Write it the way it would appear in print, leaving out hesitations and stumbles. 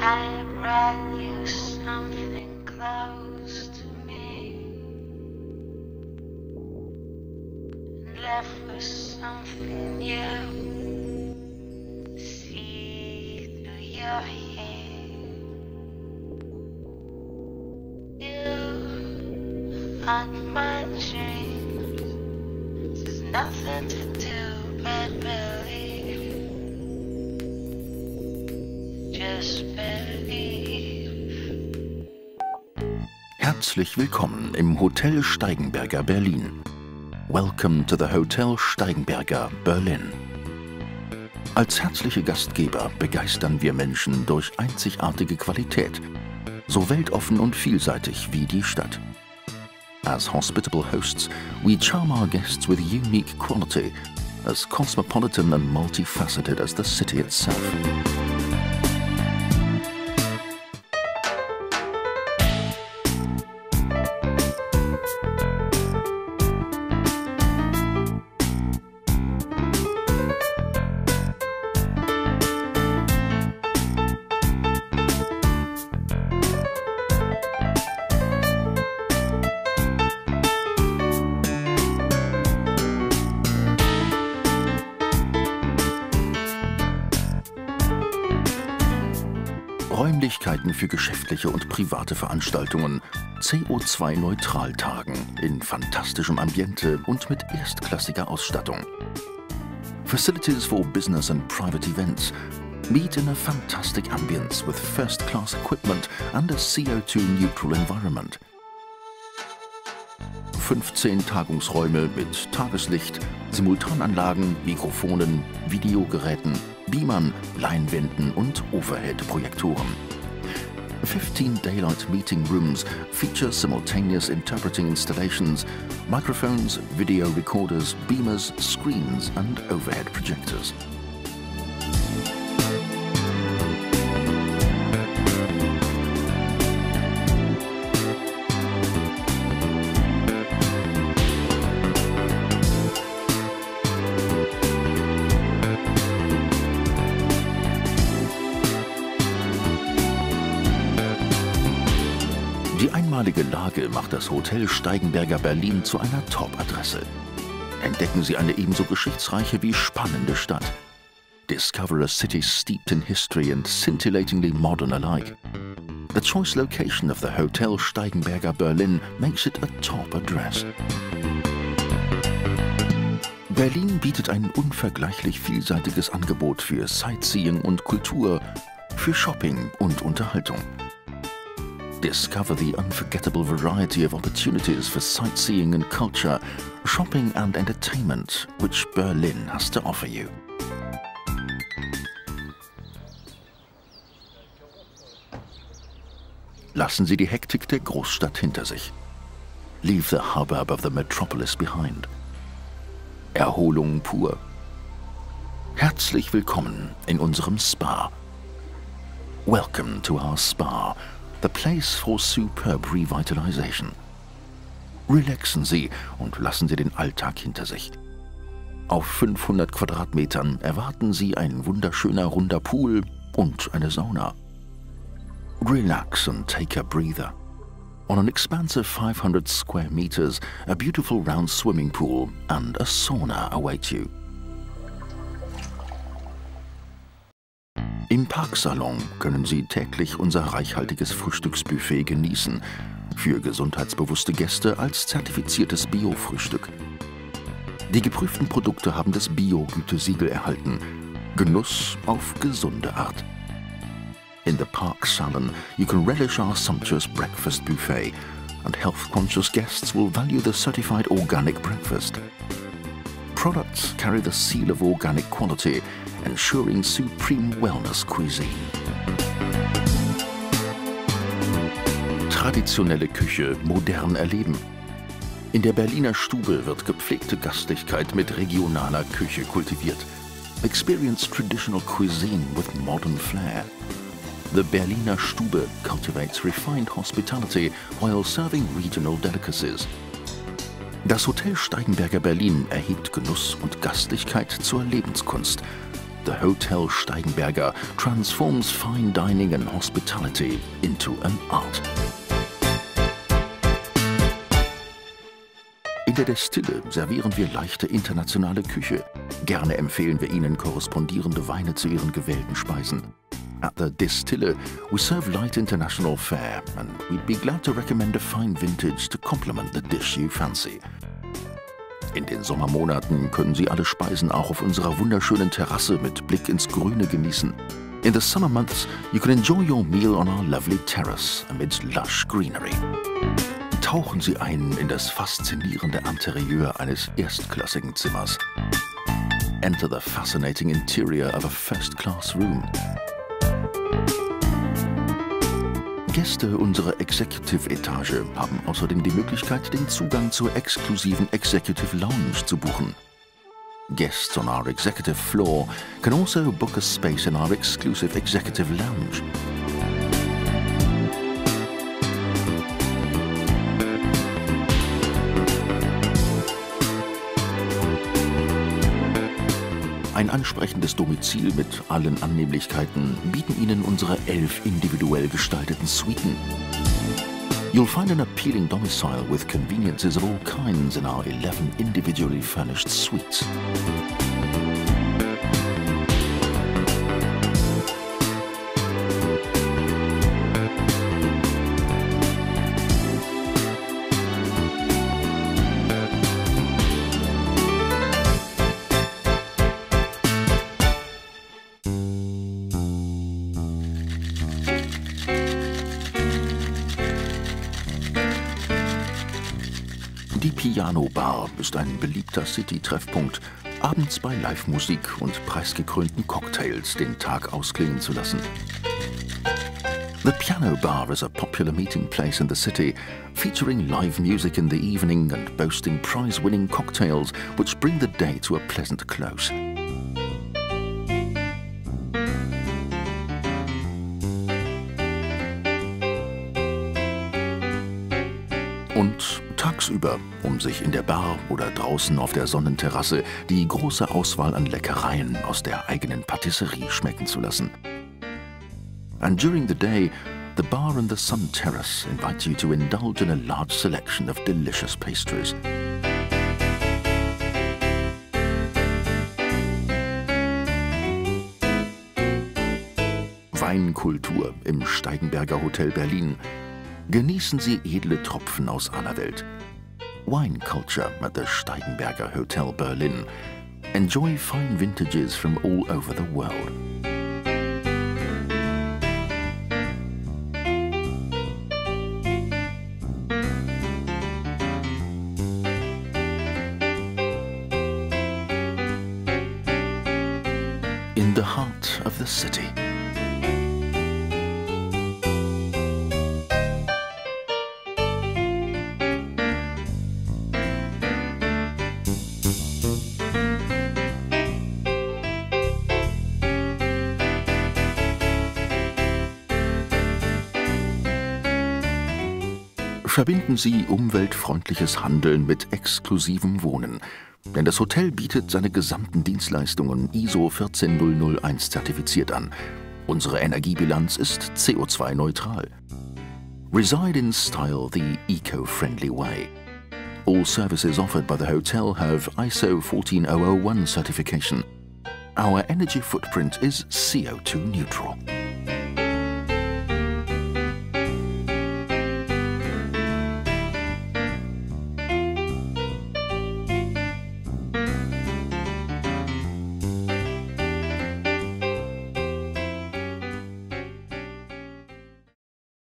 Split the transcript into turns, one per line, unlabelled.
I brought you something close to me, and left with something new. See through your hair, you haunt my dreams. There's nothing to do but believe. Just believe.
Herzlich willkommen im Hotel Steigenberger Berlin. Welcome to the Hotel Steigenberger Berlin. Als herzliche Gastgeber begeistern wir Menschen durch einzigartige Qualität, so weltoffen und vielseitig wie die Stadt. As hospitable hosts, we charm our guests with unique quality, as cosmopolitan and multifaceted as the city itself. Räumlichkeiten für geschäftliche und private Veranstaltungen, CO2-Neutral-Tagen in fantastischem Ambiente und mit erstklassiger Ausstattung. Facilities for business and private events meet in a fantastic ambience with first-class equipment and a CO2-neutral environment. 15 Tagungsräume mit Tageslicht, Simultananlagen, Mikrofonen, Videogeräten, Beamern, Leinwänden und Overhead-Projektoren. 15 daylight meeting rooms feature simultaneous interpreting installations, microphones, video recorders, beamers, screens and overhead projectors. Die einmalige Lage macht das Hotel Steigenberger Berlin zu einer Top-Adresse. Entdecken Sie eine ebenso geschichtsreiche wie spannende Stadt. Discover a city steeped in history and scintillatingly modern alike. The choice location of the Hotel Steigenberger Berlin makes it a top address. Berlin bietet ein unvergleichlich vielseitiges Angebot für Sightseeing und Kultur, für Shopping und Unterhaltung. Discover the unforgettable variety of opportunities for sightseeing and culture, shopping and entertainment which Berlin has to offer you. Lassen Sie die Hektik der Großstadt hinter sich. Leave the hubbub of the metropolis behind. Erholung pur. Herzlich willkommen in unserem Spa. Welcome to our spa, the place for superb revitalization. Relaxen Sie und lassen Sie den Alltag hinter sich. Auf 500 Quadratmetern erwarten Sie ein wunderschöner runder Pool und eine Sauna. Relax and take a breather. On an expansive 500 square meters, a beautiful round swimming pool and a sauna await you. Im Parksalon können Sie täglich unser reichhaltiges Frühstücksbuffet genießen, für gesundheitsbewusste Gäste als zertifiziertes Bio-Frühstück. Die geprüften Produkte haben das Bio-Gütesiegel erhalten. Genuss auf gesunde Art. In the Park Salon, you can relish our sumptuous breakfast buffet, and health-conscious guests will value the certified organic breakfast. Products carry the seal of organic quality, ensuring supreme wellness cuisine. Traditionelle Küche modern erleben. In der Berliner Stube wird gepflegte Gastlichkeit mit regionaler Küche kultiviert. Experience traditional cuisine with modern flair. The Berliner Stube cultivates refined hospitality while serving regional delicacies. Das Hotel Steigenberger Berlin erhebt Genuss und Gastlichkeit zur Lebenskunst. the Hotel Steigenberger transforms fine dining and hospitality into an art. In der Destille servieren wir leichte internationale Küche. Gerne empfehlen wir Ihnen korrespondierende Weine zu Ihren gewählten Speisen. At the Distille, we serve light international fare, and we'd be glad to recommend a fine vintage to complement the dish you fancy. In den Sommermonaten können Sie alle Speisen auch auf unserer wunderschönen Terrasse mit Blick ins Grüne genießen. In the summer months, you can enjoy your meal on our lovely terrace amidst lush greenery. Tauchen Sie ein in das faszinierende Interieur eines erstklassigen Zimmers. Enter the fascinating interior of a first-class room. Gäste unserer Executive-Etage haben außerdem die Möglichkeit, den Zugang zur exklusiven Executive Lounge zu buchen. Guests on our executive floor can also book a space in our exclusive Executive Lounge. Ein ansprechendes Domizil mit allen Annehmlichkeiten bieten Ihnen unsere 11 individuell gestalteten Suiten. You'll find an appealing domicile with conveniences of all kinds in our 11 individually furnished suites. Die Piano Bar ist ein beliebter City-Treffpunkt, abends bei Live-Musik und preisgekrönten Cocktails den Tag ausklingen zu lassen. The Piano Bar is a popular meeting place in the city, featuring live music in the evening and boasting prize-winning cocktails which bring the day to a pleasant close. Und tagsüber, um sich in der Bar oder draußen auf der Sonnenterrasse die große Auswahl an Leckereien aus der eigenen Patisserie schmecken zu lassen. And during the day, the bar and the sun terrace invite you to indulge in a large selection of delicious pastries. Weinkultur im Steigenberger Hotel Berlin. Genießen Sie edle Tropfen aus aller Welt. Wine culture at the Steigenberger Hotel Berlin. Enjoy fine vintages from all over the world. In the heart of the city. Verbinden Sie umweltfreundliches Handeln mit exklusivem Wohnen. Denn das Hotel bietet seine gesamten Dienstleistungen ISO 14001 zertifiziert an. Unsere Energiebilanz ist CO2-neutral. Reside in style the eco-friendly way. All services offered by the hotel have ISO 14001 certification. Our energy footprint is CO2 neutral.